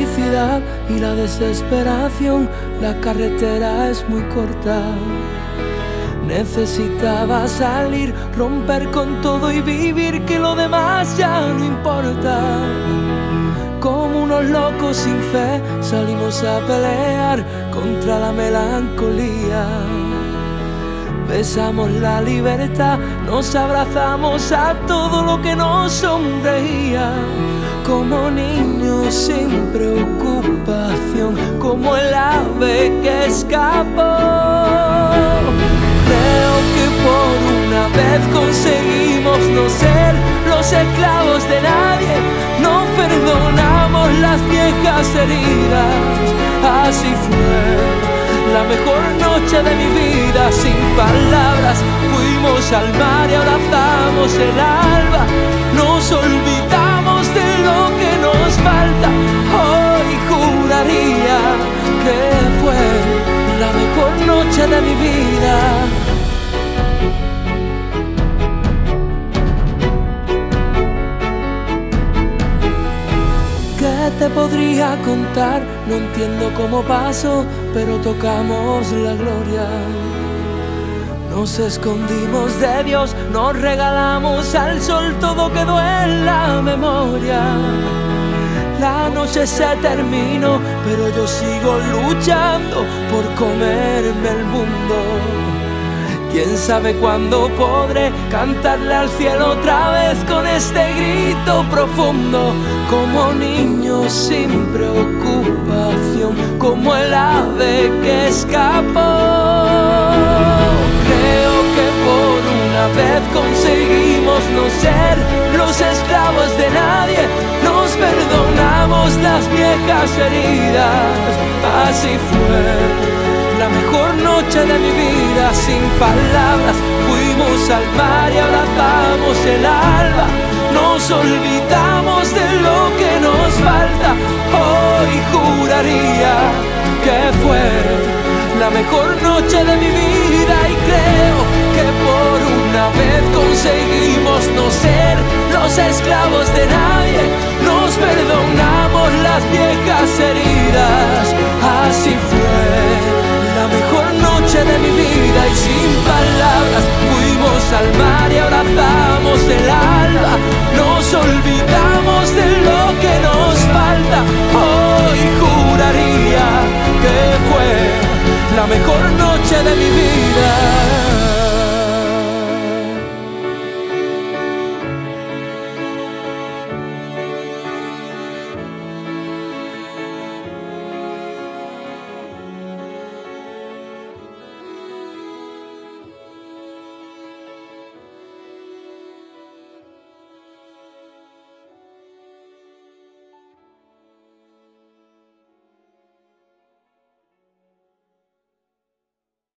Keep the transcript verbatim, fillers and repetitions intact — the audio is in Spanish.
felicidad y la desesperación, la carretera es muy corta. Necesitaba salir, romper con todo y vivir, que lo demás ya no importa. Como unos locos sin fe salimos a pelear contra la melancolía. Besamos la libertad, nos abrazamos a todo lo que nos sonreía. Como niños sin preocupación, como el ave que escapó. Creo que por una vez conseguimos no ser los esclavos de nadie. No perdonamos las viejas heridas. Así fue la mejor noche de mi vida, sin palabras. Fuimos al mar y abrazamos el alba. Nos olvidamos de lo que nos falta. Hoy juraría que fue la mejor noche de mi vida. ¿Qué te podría contar? No entiendo cómo pasó, pero tocamos la gloria. Nos escondimos de Dios, nos regalamos al sol, todo quedó en la memoria. La noche se terminó, pero yo sigo luchando por comerme el mundo. Quién sabe cuándo podré cantarle al cielo otra vez con este grito profundo. Como niños sin preocupación, como el ave que escapó. Creo que por una vez conseguimos no ser los esclavos de nadie. Nos perdonamos las viejas heridas. Así fue la mejor noche de mi vida, sin palabras. Fuimos al mar y abrazamos el alba. Nos olvidamos de lo que nos falta. Hoy juraría que fue la mejor noche de mi vida. Y creo que por una vez conseguimos no ser los esclavos de nadie. Nos perdonamos las viejas heridas. Así fue la mejor noche de mi vida, y sin palabras fuimos al mar y abrazamos el alba. Nos olvidamos de lo que nos falta. Hoy juraría que fue la mejor noche de mi vida.